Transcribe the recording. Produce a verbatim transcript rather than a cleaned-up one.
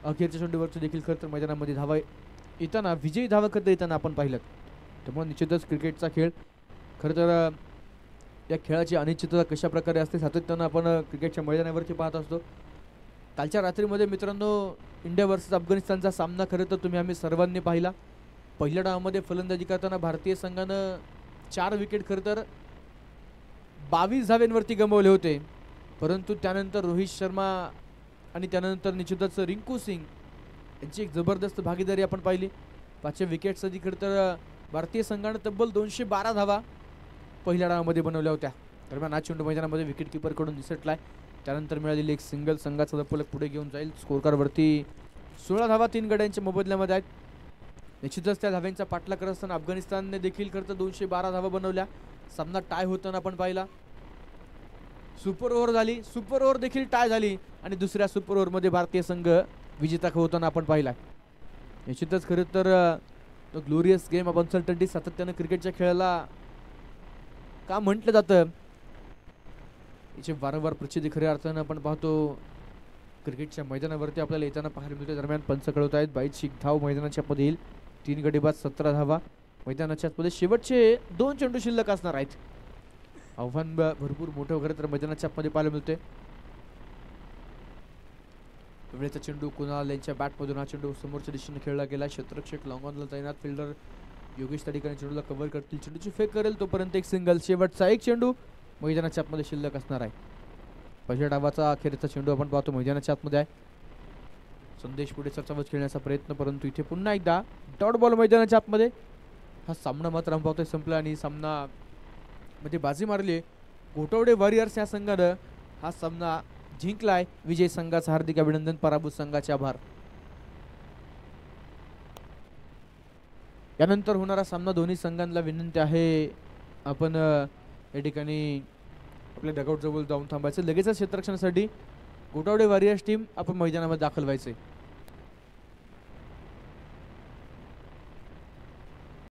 अखेरच्या चेंडूवरती देखील खरं तर मैदानामध्ये धावा येताना विजयी धावा करता येताना आपण पाहिलं. त्यामुळे निश्चितच क्रिकेटचा खेळ खरं तर या खेळाची अनिश्चितता कशा प्रकारे असते सातत्यानं आपण क्रिकेटच्या मैदानावरती पाहत असतो. कालच्या रात्रीमध्ये मित्रांनो इंडिया वर्सेस अफगाणिस्तानचा सामना खरं तर तुम्ही आम्ही सर्वांनी पाहिला. पहिल्या डावामध्ये फलंदाजी करताना भारतीय संघानं चार विकेट खरं तर बावीस धाव्यांवरती गमावले होते, परंतु त्यानंतर रोहित शर्मा आणि त्यानंतर निश्चितच रिंकू सिंग यांची एक जबरदस्त भागीदारी आपण पाहिली. पाचव्या विकेटसाठी खरं तर भारतीय संघानं तब्बल दोनशे बारा धावा पहिल्या डावामध्ये बनवल्या होत्या. दरम्यान आज चेंडू मैदानामध्ये विकेट किपरकडून निसटलाय. त्यानंतर मिळालेली एक सिंगल संघाचा धपलक पुढे घेऊन जाईल. स्कोरकारवरती सोळा धावा तीन गड्यांच्या मोबदल्यामध्ये आहेत. निश्चितच त्या धाव्यांचा पाठलाग करत असताना अफगाणिस्तानने देखील खरं तर दोनशे बारा धावा बनवल्या. सामना टाय होताना आपण पाहिला. सुपर ओव्हर झाली, सुपर ओव्हर देखील टाय झाली आणि दुसऱ्या सुपर ओव्हरमध्ये भारतीय संघ विजेता होताना आपण पाहिला. निश्चितच खरं तर ग्लोरियस गेम ऑफ अनसर्टनिटी सातत्यानं क्रिकेटच्या खेळाला का म्हटलं जातं याची वारंवार प्रचिती खऱ्या अर्थानं आपण पाहतो क्रिकेटच्या मैदानावरती आपल्याला येताना पाहायला मिळते. दरम्यान पंच कळवत आहेत बाईची धाव मैदानाच्या आतमध्ये येईल. तीन गडी बाद सतरा धावा मैदानाच्या आतमध्ये शेवटचे दोन चेंडू शिल्लक असणार आहेत. आव्हान भरपूर मोठं वगैरे तर मैदानाच्या आतमध्ये पाहायला मिळते. वेळेचा चेंडू कुणाल यांच्या बॅटमधून हा चेंडू समोरच्या दिशेने खेळला गेला. क्षेत्ररक्षक लॉंग ऑनला तैनात. फिल्डर योगेश त्या ठिकाणी चेंडूला कव्हर करतील. चेंडूची फेक करेल तोपर्यंत एक सिंगल. शेवटचा एक चेंडू मैदानाच्या आतमध्ये शिल्लक असणार आहे. पहिल्या डावाचा अखेरचा चेंडू आपण पाहतो मैदानाच्या आतमध्ये आहे. संदेश पुढे चर्चावत खेळण्याचा प्रयत्न, परंतु इथे पुन्हा एकदा डॉट बॉल मैदानाच्या आतमध्ये. हा सामना मात्र आपण पाहतोय संपला आणि सामना मध्ये बाजी मारली घोटवडे वॉरियर्स या संघानं हा सामना जिंकलाय. विजय संघाचं हार्दिक अभिनंदन, पराभूत संघाचे आभार. यानंतर होणारा सामना दोन्ही संघांना विनंती आहे आपण या ठिकाणी आपल्या डगआउट जवळ जाऊन थांबायचं. लगेचच क्षेत्ररक्षणासाठी घोटावडे वॉरियर्स टीम आपण मैदानामध्ये दाखल व्हायचे.